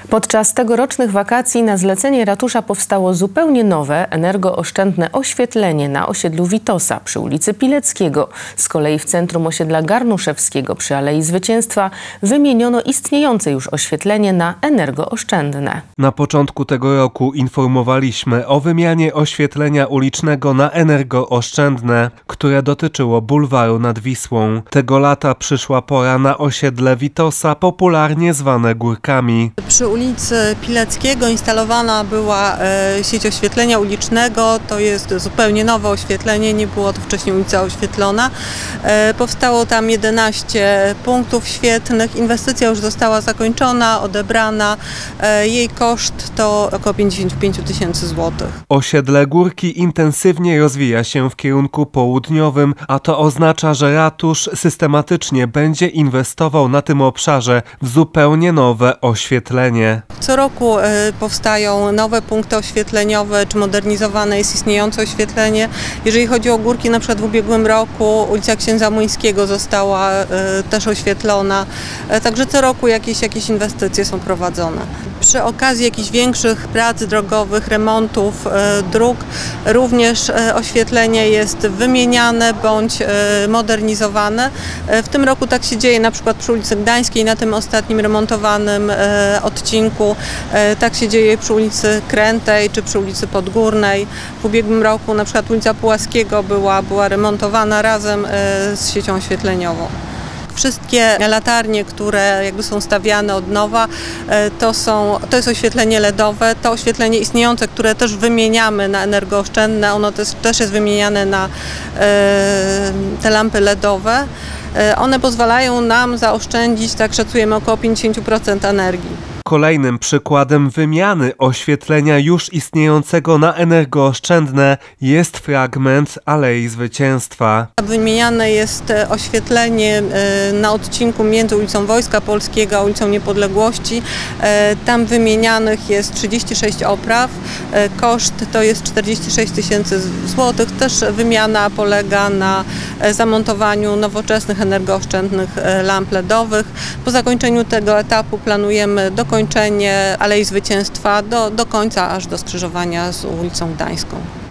Podczas tegorocznych wakacji na zlecenie ratusza powstało zupełnie nowe, energooszczędne oświetlenie na osiedlu Witosa przy ulicy Pileckiego. Z kolei w centrum osiedla Garnuszewskiego przy Alei Zwycięstwa wymieniono istniejące już oświetlenie na energooszczędne. Na początku tego roku informowaliśmy o wymianie oświetlenia ulicznego na energooszczędne, które dotyczyło bulwaru nad Wisłą. Tego lata przyszła pora na osiedle Witosa, popularnie zwane Górkami. Przy ulicy Pileckiego instalowana była sieć oświetlenia ulicznego. To jest zupełnie nowe oświetlenie, nie było to wcześniej ulica oświetlona. Powstało tam 11 punktów świetlnych. Inwestycja już została zakończona, odebrana. Jej koszt to około 55 000 złotych. Osiedle Górki intensywnie rozwija się w kierunku południowym, a to oznacza, że ratusz systematycznie będzie inwestował na tym obszarze w zupełnie nowe oświetlenie. Co roku powstają nowe punkty oświetleniowe, czy modernizowane jest istniejące oświetlenie. Jeżeli chodzi o Górki, na przykład w ubiegłym roku ulica Księdza Młyńskiego została też oświetlona. Także co roku jakieś inwestycje są prowadzone. Przy okazji jakichś większych prac drogowych, remontów dróg, również oświetlenie jest wymieniane bądź modernizowane. W tym roku tak się dzieje na przykład przy ulicy Gdańskiej, na tym ostatnim remontowanym odcinku. Tak się dzieje przy ulicy Krętej czy przy ulicy Podgórnej. W ubiegłym roku na przykład ulica Pułaskiego była remontowana razem z siecią oświetleniową. Wszystkie latarnie, które są stawiane od nowa, to jest oświetlenie LEDowe. To oświetlenie istniejące, które też wymieniamy na energooszczędne, ono też jest wymieniane na te lampy LEDowe. One pozwalają nam zaoszczędzić, tak szacujemy, około 50% energii. Kolejnym przykładem wymiany oświetlenia już istniejącego na energooszczędne jest fragment Alei Zwycięstwa. Wymieniane jest oświetlenie na odcinku między ulicą Wojska Polskiego a ulicą Niepodległości. Tam wymienianych jest 36 opraw. Koszt to jest 46 000 złotych. Też wymiana polega na zamontowaniu nowoczesnych energooszczędnych lamp LEDowych. Po zakończeniu tego etapu planujemy dokończenie Alei Zwycięstwa do końca, aż do skrzyżowania z ulicą Gdańską.